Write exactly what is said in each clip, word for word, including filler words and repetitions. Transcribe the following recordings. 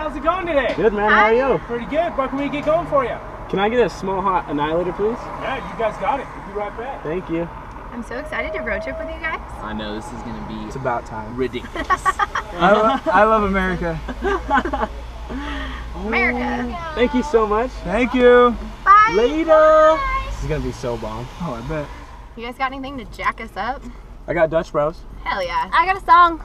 how's it going today? Good, man. How are you? Pretty good. What can we get going for you? Can I get a small hot annihilator, please? Yeah, you guys got it. We'll be right back. Thank you. I'm so excited to road trip with you guys. I know, this is going to be... It's about time. Ridiculous. I, lo I love America. America. Thank you so much. Thank you. Bye. Later. Bye. This is going to be so bomb. Oh, I bet. You guys got anything to jack us up? I got Dutch Bros. Hell yeah. I got a song.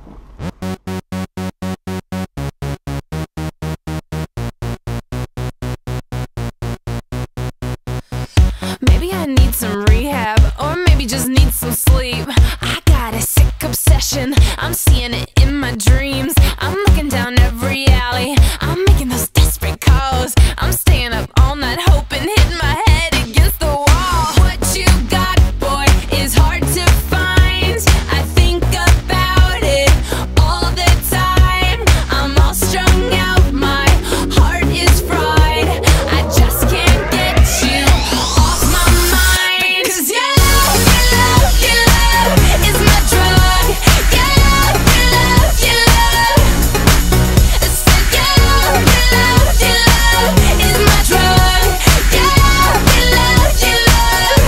Maybe I need some rehab, or maybe just need some sleep. I got a sick obsession, I'm seeing it in my dreams. I'm looking down every alley, I'm making those desperate calls. I'm staying up all night hoping, hitting my head against the wall. What you got, boy, is hard to find. I think about it all the time. I'm all strung out, my heart is fried. I just can't get you off my mind. Cause your love, your love, your love is my drug. Your love, your love, your love. So your love, your love, your love is my drug. Your love, your love, your love.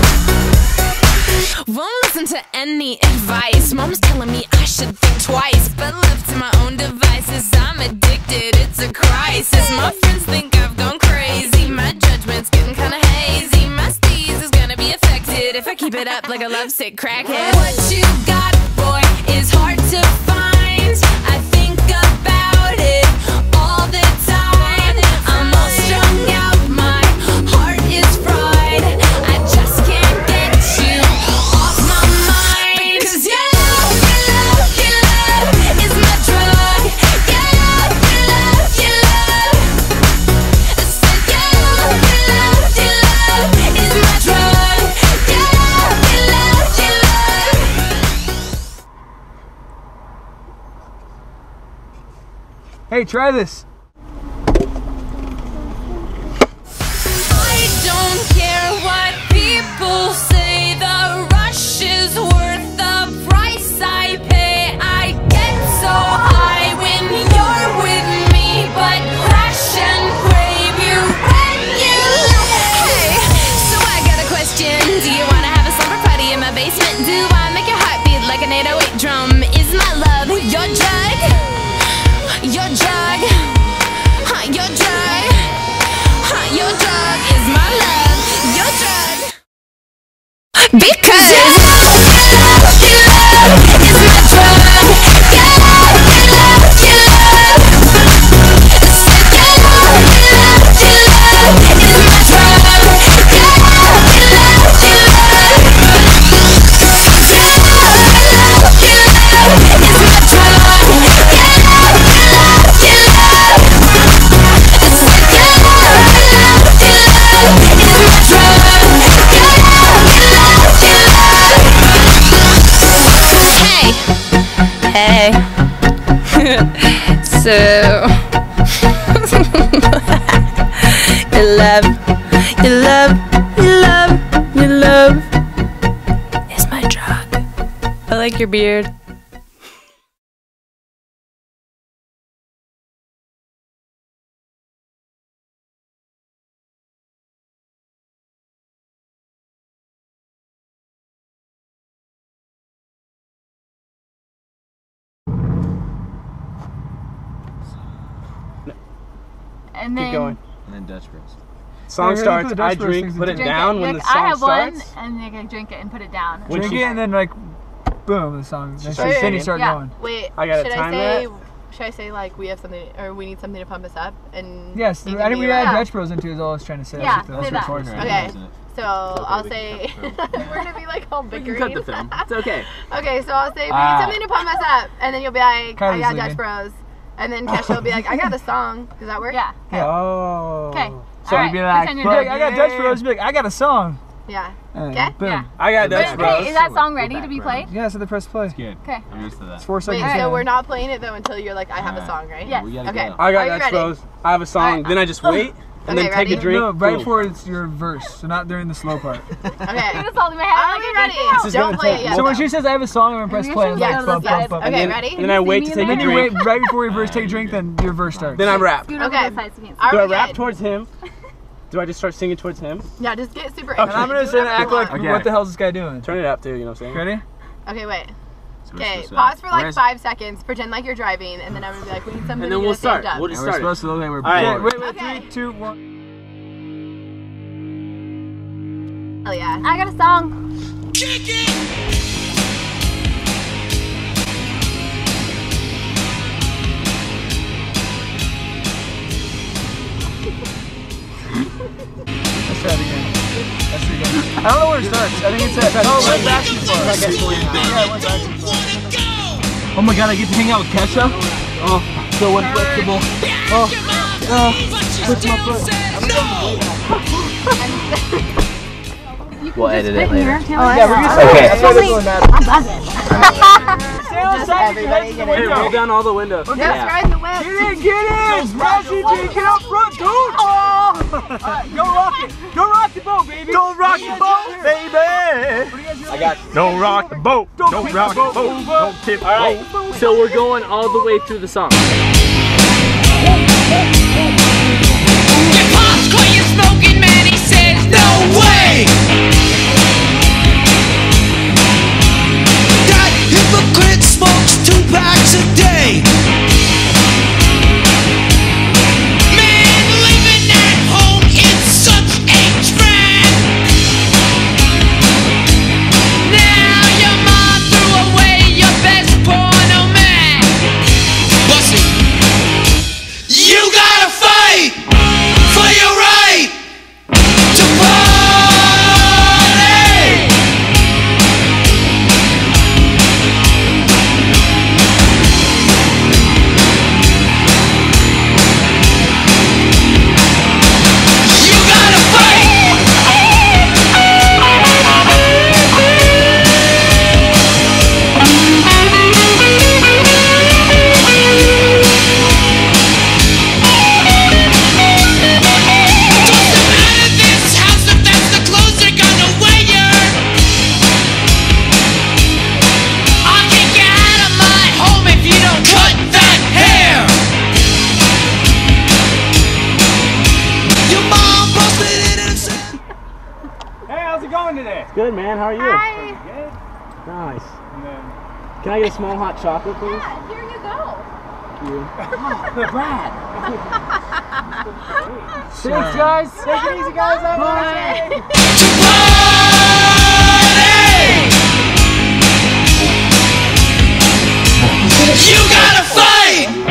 Won't listen to any advice. Mom's telling me I should think twice, but left to my own devices, I'm addicted, it's a crisis. My friends think I've gone crazy, my judgment's getting kinda hazy. My steez is gonna be affected if I keep it up like a lovesick crackhead. What you got, boy, is hard to find. I think about it all the time. I'm all strung out, my heart is fried. I just can't get you off my mind. Cause your love, your love, your love is my drug. Your love, your love, your love. So your love, your love, your love is my drug. Your love, your love, your love. Hey, try this. I don't care what people say, the rush is worth the price I pay. I get so high when you're with me, but crash and crave you regularly. Hey, so I got a question. Do you wanna have a slumber party in my basement? Do I make your heart beat like an eight oh eight drum? Is my love your drug? Your drug? Huh, your drug? Huh, your drug is my love. Your drug. Because your love, your love, your love is my drug. Your love, your love, your love. So your love, your love, your love is my drug. Your love, your love, your love. Your love, your love, your love is my drug. Your love, your love, your love. So your love, your love, your love is my drug. Your love, your love, your love. Hey, hey. So your love, your love, your love, your love is my drug. I like your beard. And then Keep going. And then Dutch Bros. Song Yeah, starts, look at the I Dutch Bros drink, things put to it do. down when like, the song I have starts. one, and you can drink it and put it down. When Drink she- it and then like, boom, the song. Then, starts she, then you singing? start yeah. going. Wait. I gotta should time I say? that? Should I say like we have something, or we need something to pump us up? And Yes, you I can think be we like- had Dutch Bros into is all I was trying to say. Yeah, That's say the that. chorus. Okay. So I'll we say can cut the we're gonna be like all We bickering. can cut the film. It's okay. Okay, so I'll say we Ah. need something to pump us up, and then you'll be like, I Kylie's got leaving. Dutch Bros, and then Kesha will be like, I got a song. Does that work? Yeah. Oh. Okay. So you'd be like, pretend be you're like, Dutch. I got Dutch Bros. Be like, I got a song. Yeah. And Okay. boom. Yeah. I got Dutch Wait, Bros. okay, is that song ready to be played? Yeah, so they press play. Good. Okay. I'm used to that. It's four Wait, seconds. so in. we're not playing it though until you're like, I have a Alright. song, right? Yes. We gotta Okay. go. I Are got you Dutch ready? Bros. I have a song. Alright. Then I just wait. and Okay, then take ready? a drink. No, right boom. before it's your verse, so not during the slow part. Okay. It's all in my head. Are we ready? This is Don't gonna play take it yet. So when though. she says I have a song, I'm gonna press play. And Yes, like, bump, yes. bump, bump. Okay, And then- ready? And then I wait to take a Then you drink. wait right before your verse take a drink, then your verse starts. Then I rap. Scoot Okay. over the side so you can't see. Are Do we I rap good? towards him? Do I just start singing towards him? Yeah, just get super Okay. And I'm gonna Do say and whatever act you like, want. Okay. what the hell's this guy doing? Turn it up too, you know what I'm saying? Ready? Okay, wait. So we're Okay, supposed to- pause for like where's- five seconds. Pretend like you're driving, and then I'm gonna be like, we need something And to then do we'll the same start. dub. We'll just And we're start. supposed to look like we're All right. Wait, bored. wait, wait, Okay. three, two, one. Hell yeah. I got a song. Let's try it again. Let's do it again. I don't know where it starts. I think it's at. Oh, it went back too far. Yeah, it went back too far. Oh my god, I get to hang out with Kesha? Oh, so inflexible. Oh, oh, push my foot. We'll edit it later. Yeah, we're gonna Okay. That's why this one matters. Just everybody get Hey, in. roll down all the windows. Just Yeah. ride the whip. Get in, get in! Rosie G, get up front, dude! Oh! Alright, go rock it! Go rock the boat, baby! Don't rock the boat, baby! I got Don't rock the boat. Don't rock the boat. Don't tip the Alright, so we're going all the way through the song. Your pop's caught you smoking, man, he says no way. That hypocrite smokes two packs a day. Man, living at home is such a trap. Now your mom threw away your best porno man. Bussy, you gotta fight for your right to party. You gotta fight. Doesn't matter this house if that's the clothes they're gonna wear. I'll kick you out of my home if you don't cut that hair. Your mom busted in and said. Hey, how's it going today? Good, man. How are you? Hi. Good. Nice. And then, Can I get a small hot chocolate, please? Here you go. Thanks, guys. Take it easy, guys. Bye. You gotta fight